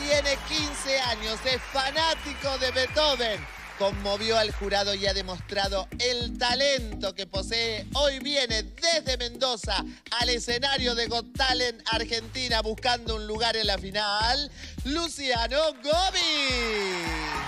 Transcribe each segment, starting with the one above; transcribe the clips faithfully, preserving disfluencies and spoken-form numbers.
tiene quince años, es fanático de Beethoven. Conmovió al jurado y ha demostrado el talento que posee. Hoy viene desde Mendoza al escenario de Got Talent Argentina buscando un lugar en la final, Luciano Gobi.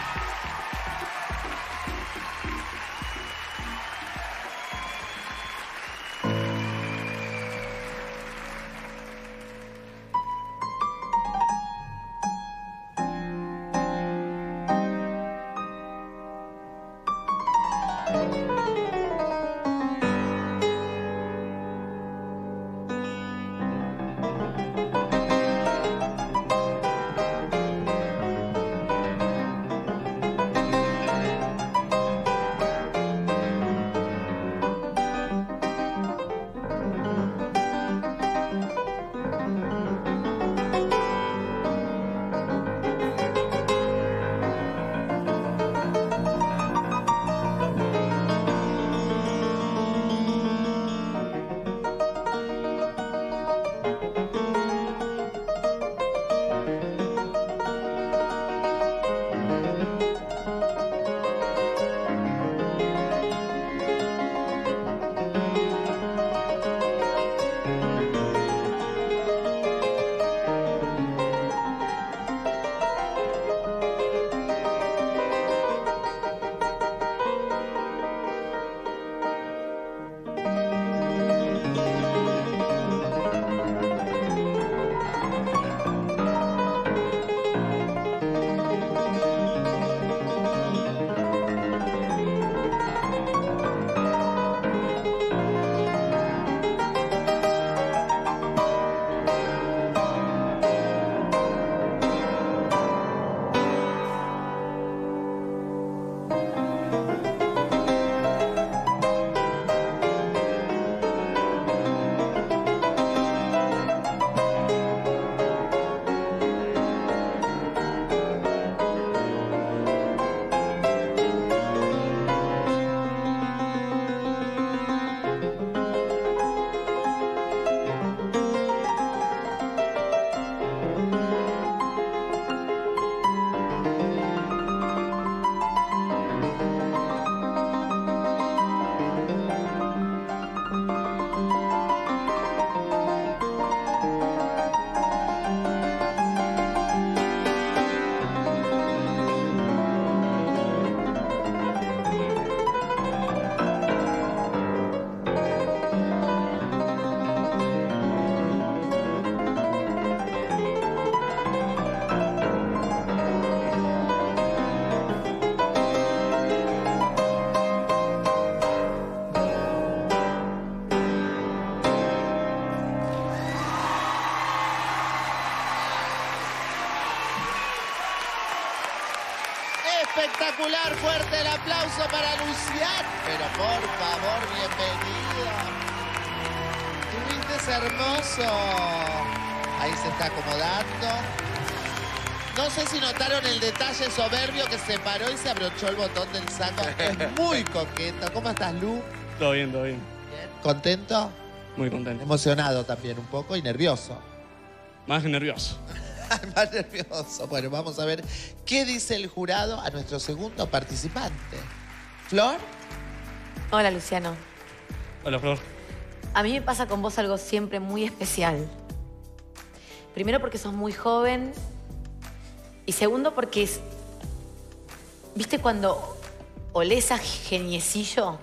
Espectacular, fuerte el aplauso para Luciano. Pero por favor, bienvenida. Tuviste hermoso. Ahí se está acomodando. No sé si notaron el detalle soberbio que se paró y se abrochó el botón del saco. Es muy coqueto. ¿Cómo estás, Lu? Todo bien, todo bien. Bien. ¿Contento? Muy contento. Emocionado también un poco y nervioso. Más nervioso. Más nervioso. Bueno, vamos a ver qué dice el jurado a nuestro segundo participante. ¿Flor? Hola, Luciano. Hola, Flor. A mí me pasa con vos algo siempre muy especial. Primero porque sos muy joven y segundo porque es... ¿Viste cuando olés a geniecillo?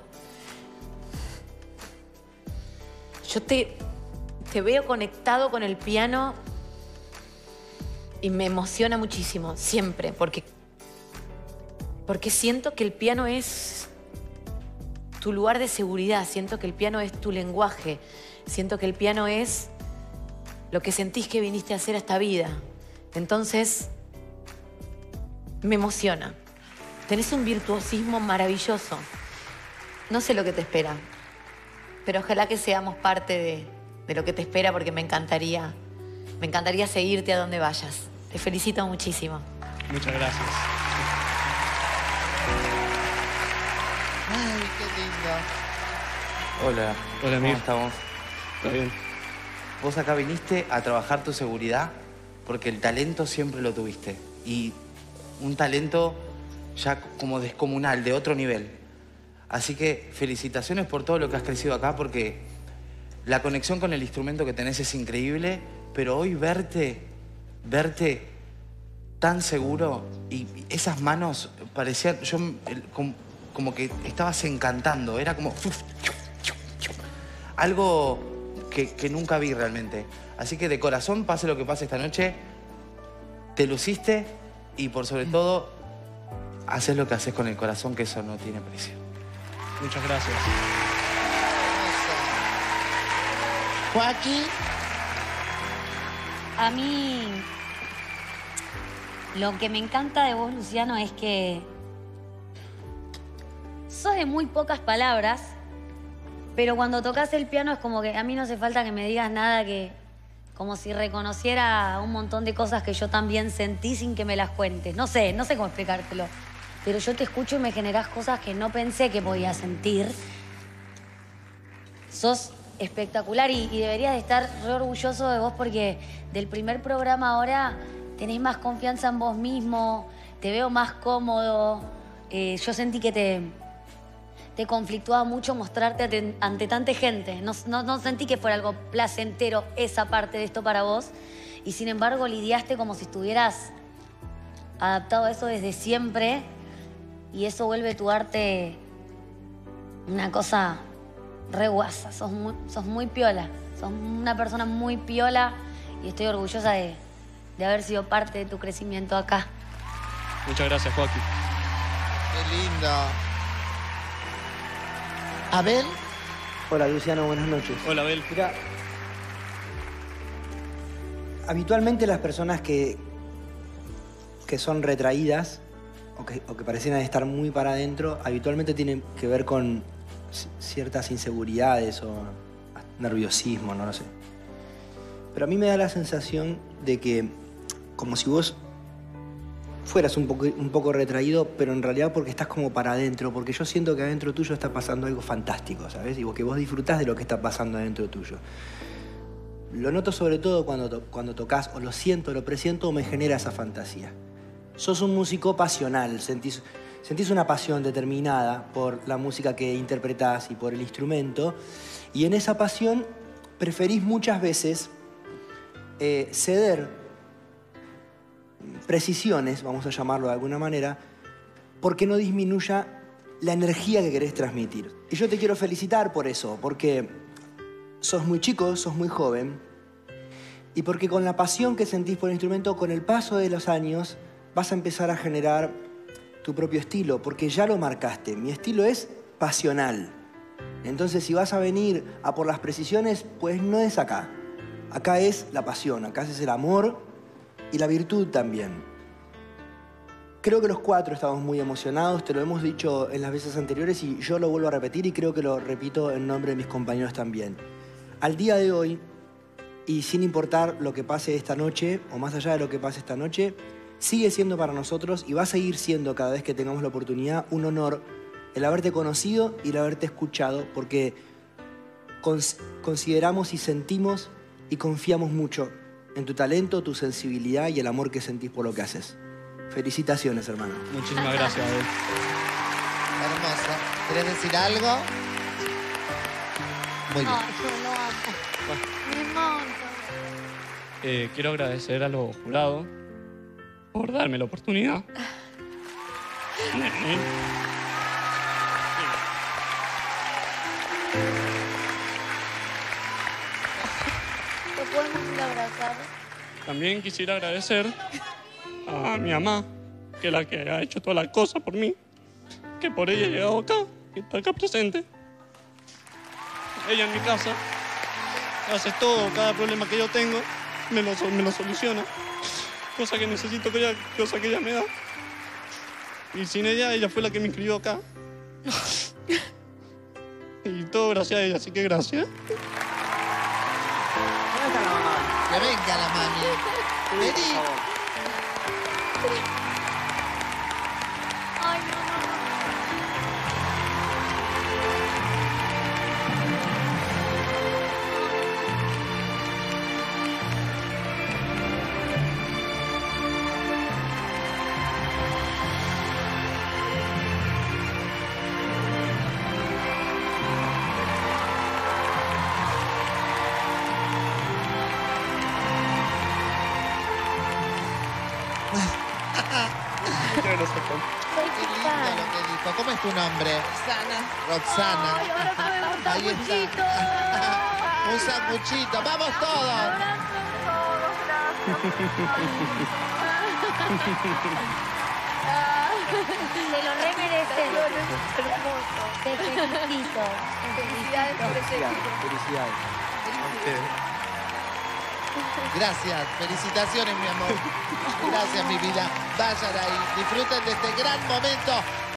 Yo te, te veo conectado con el piano y me emociona muchísimo, siempre, porque, porque siento que el piano es tu lugar de seguridad, siento que el piano es tu lenguaje, siento que el piano es lo que sentís que viniste a hacer a esta vida. Entonces, me emociona. Tenés un virtuosismo maravilloso. No sé lo que te espera, pero ojalá que seamos parte de, de lo que te espera, porque me encantaría, me encantaría seguirte a donde vayas. Te felicito muchísimo. Muchas gracias. Ay, qué lindo. Hola. Hola, ¿Cómo Mir. estamos? ¿Todo bien? ¿Vos acá viniste a trabajar tu seguridad? porque el talento siempre lo tuviste. Y un talento ya como descomunal, de otro nivel. Así que felicitaciones por todo lo que has crecido acá, porque la conexión con el instrumento que tenés es increíble, pero hoy verte, verte tan seguro y esas manos parecían, yo como, como que estabas encantando, era como algo que, que nunca vi realmente. Así que de corazón, pase lo que pase esta noche, te luciste y por sobre todo, haces lo que haces con el corazón, que eso no tiene precio. Muchas gracias. Joaquín. A mí, lo que me encanta de vos, Luciano, es que sos de muy pocas palabras, pero cuando tocas el piano es como que a mí no hace falta que me digas nada, que como si reconociera un montón de cosas que yo también sentí sin que me las cuentes. No sé, no sé cómo explicártelo, pero yo te escucho y me generás cosas que no pensé que podía sentir. Sos espectacular y, y deberías de estar re orgulloso de vos, porque del primer programa ahora tenés más confianza en vos mismo, te veo más cómodo. Eh, yo sentí que te, te conflictuaba mucho mostrarte ante, ante tanta gente. No, no, no sentí que fuera algo placentero esa parte de esto para vos. Y sin embargo lidiaste como si estuvieras adaptado a eso desde siempre. Y eso vuelve tu arte una cosa re guasa. Sos muy, sos muy piola. Sos una persona muy piola y estoy orgullosa de, de haber sido parte de tu crecimiento acá. Muchas gracias, Joaquín. Qué lindo. Abel. Hola, Luciano, buenas noches. Hola, Abel. Mira, habitualmente las personas que, que son retraídas o que, o que parecieran estar muy para adentro, habitualmente tienen que ver con ciertas inseguridades o nerviosismo, no lo sé. Pero a mí me da la sensación de que, como si vos fueras un poco, un poco retraído, pero en realidad porque estás como para adentro, porque yo siento que adentro tuyo está pasando algo fantástico, ¿sabes? Y que vos disfrutás de lo que está pasando adentro tuyo. Lo noto sobre todo cuando, to cuando tocas, o lo siento, lo presiento, o me genera esa fantasía. Sos un músico pasional, sentís, sentís una pasión determinada por la música que interpretás y por el instrumento, y en esa pasión preferís muchas veces eh, ceder precisiones, vamos a llamarlo de alguna manera, porque no disminuya la energía que querés transmitir. Y yo te quiero felicitar por eso, porque sos muy chico, sos muy joven, y porque con la pasión que sentís por el instrumento, con el paso de los años, vas a empezar a generar tu propio estilo, porque ya lo marcaste. Mi estilo es pasional. Entonces, si vas a venir a por las precisiones, pues no es acá. Acá es la pasión, acá es el amor y la virtud también. Creo que los cuatro estamos muy emocionados, te lo hemos dicho en las veces anteriores y yo lo vuelvo a repetir y creo que lo repito en nombre de mis compañeros también. Al día de hoy, y sin importar lo que pase esta noche, o más allá de lo que pase esta noche, sigue siendo para nosotros y va a seguir siendo cada vez que tengamos la oportunidad un honor el haberte conocido y el haberte escuchado, porque cons consideramos y sentimos y confiamos mucho en tu talento, tu sensibilidad y el amor que sentís por lo que haces. Felicitaciones, hermano. Muchísimas gracias, Abel. Hermoso. ¿Querés decir algo? Muy bien. Ay, yo lo amo. Me encanta. Eh, quiero agradecer a los jurados por darme la oportunidad. Nene. ¿Te podemos ir a abrazar? También quisiera agradecer a mi mamá, que es la que ha hecho todas las cosas por mí, que por ella he llegado acá, y está acá presente. Ella en mi casa hace todo, cada problema que yo tengo, me lo, me lo soluciona. Cosa que necesito que ella, cosa que ella me da. Y sin ella, ella fue la que me inscribió acá. Y todo gracias a ella, así que gracias. Que venga la mami. Vení. Ay, no, no, no. nosotros. Soy Qué tu lindo fan. lo que dijo. ¿Cómo es tu nombre? Sana. Roxana. Ay, ahora comemos un Ahí sanguchito. está. Un sanguchito. ¡Vamos todos! Te lo re mereces. Te felicito. Felicidades por ese equipo. Felicidades. Gracias, felicitaciones, mi amor. Gracias, mi vida. Vayan ahí, disfruten de este gran momento.